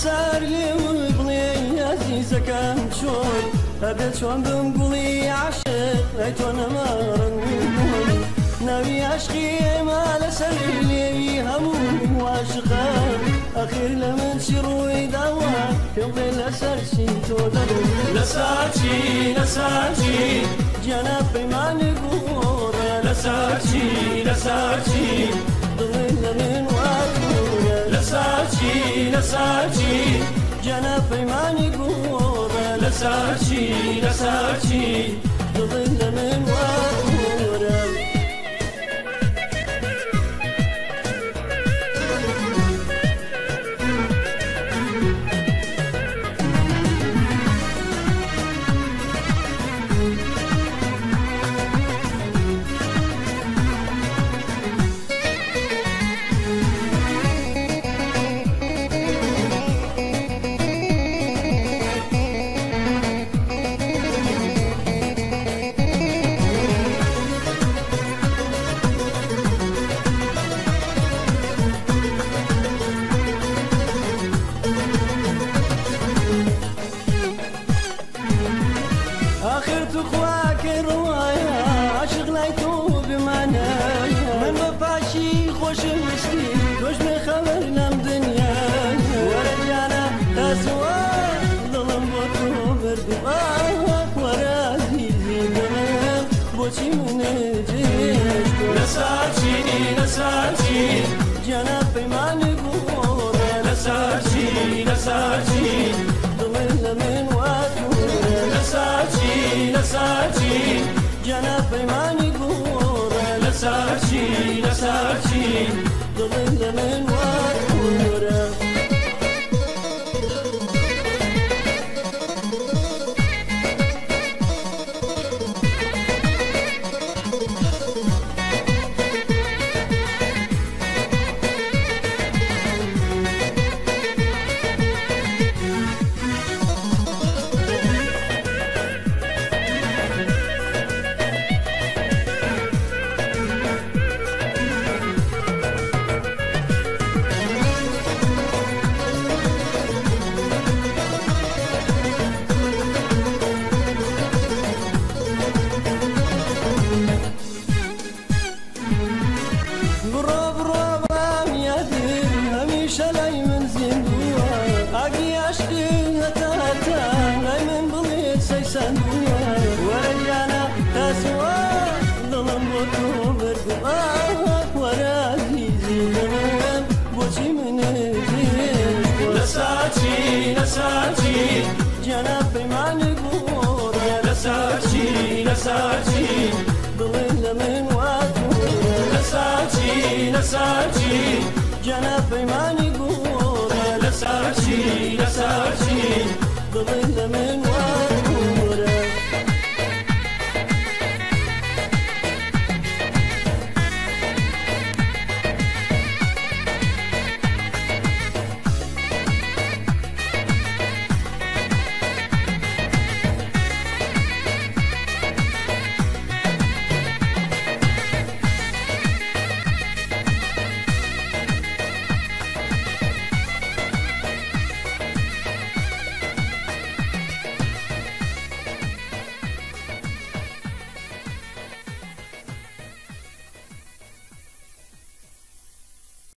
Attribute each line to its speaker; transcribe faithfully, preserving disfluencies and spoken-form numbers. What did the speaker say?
Speaker 1: سار لي وبلي عزيزك شوي أبيت شون بمقولي عشق أيتون مارن ناوي عشقي ما لسر لي هموم وعشقا أخير لمن شروي دوا يمضي لسر شي تودر
Speaker 2: لسارشي لسارشي
Speaker 1: جنابي ما نقول
Speaker 2: لسارشي لسارشي
Speaker 1: ضل من وادور
Speaker 2: لسارشي لسارشي
Speaker 1: جنابي ما نقول
Speaker 2: لسارشي لسارشي
Speaker 1: ضل من وادور آخر تخواك رواية عاشق لايتو بمعنايا من بفاشي خوش وشتي توش بخبر لم دنيا ورجعنا تسوى ظلم بطو بردواك ورا عزيزي دمم بوشي من جيش
Speaker 2: لسارشي لسارشي
Speaker 1: جنابي ما نقول
Speaker 2: لسارشي لسارشي
Speaker 1: ضل من وادور
Speaker 2: لسارشي لسارشي
Speaker 1: جنابي ما نقول
Speaker 2: لسارشي لسارشي
Speaker 1: ضل من وادور شلي من زندوها أقي عشقي هتاتا غاي من بليت سيسندوها ورجعنا تسوى ظلم بطو بردواك ورا عزيزي دمم بوشي من الجيش
Speaker 2: لسارشي لسارشي
Speaker 1: جنابي ما نقول
Speaker 2: لسارشي لسارشي
Speaker 1: ضل من وادور
Speaker 2: لسارشي لسارشي
Speaker 1: جنابي ما نقول
Speaker 2: لسارشي لسارشي